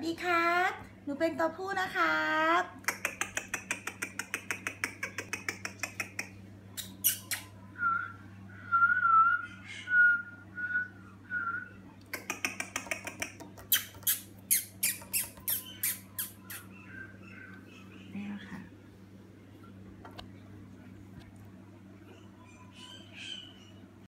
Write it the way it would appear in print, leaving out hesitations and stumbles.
ดีครับหนูเป็นตัวผู้นะครับนี่ค่ะ